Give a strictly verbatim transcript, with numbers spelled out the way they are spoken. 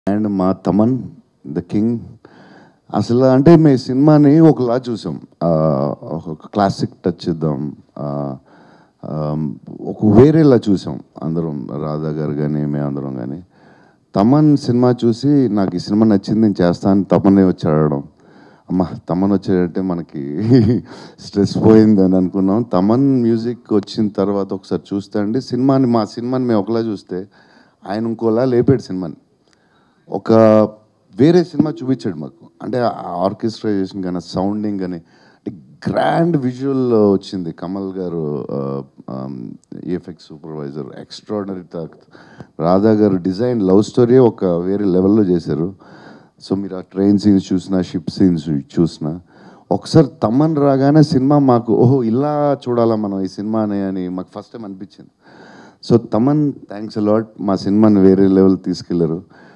And మా Thaman the king అసలు అంటే మీ సినిమాని ఒకలా చూసాం, ఒక క్లాసిక్ టచ్ ఇద్దాం, ఒక వేరేలా చూసాం అందరం, రాధా గారు కానీ మేము అందరం కానీ. తమన్ సినిమా చూసి నాకు ఈ సినిమా నచ్చింది, నేను చేస్తాను, తమనే వచ్చి అడగడం. అమ్మ తమన్ వచ్చాడంటే మనకి స్ట్రెస్ పోయింది అని అనుకున్నాం. తమన్ మ్యూజిక్ వచ్చిన తర్వాత ఒకసారి చూస్తే అండి సినిమాని, మా సినిమాని మేము ఒకలా చూస్తే ఆయన ఇంకోలా లేపాడు సినిమాని, ఒక వేరే సినిమా చూపించాడు మాకు. అంటే ఆర్కెస్ట్రైజేషన్ కానీ సౌండింగ్ కానీ అంటే గ్రాండ్ విజువల్ వచ్చింది. కమల్ గారు ఈఎఫ్ఎక్స్ సూపర్వైజర్, ఎక్స్ట్రాడినరీ. రాధా గారు డిజైన్, లవ్ స్టోరీ ఒక వేరే లెవెల్లో చేశారు. సో మీరు ఆ ట్రైన్ సీన్స్ చూసినా, షిప్ సీన్స్ చూసినా, ఒకసారి తమన్ రాగానే సినిమా మాకు ఓహో ఇలా చూడాలా మనం ఈ సినిమాని అని మాకు ఫస్ట్ టైం అనిపించింది. సో తమన్ థ్యాంక్స్ అలాట్, మా సినిమాని వేరే లెవెల్ తీసుకెళ్లారు.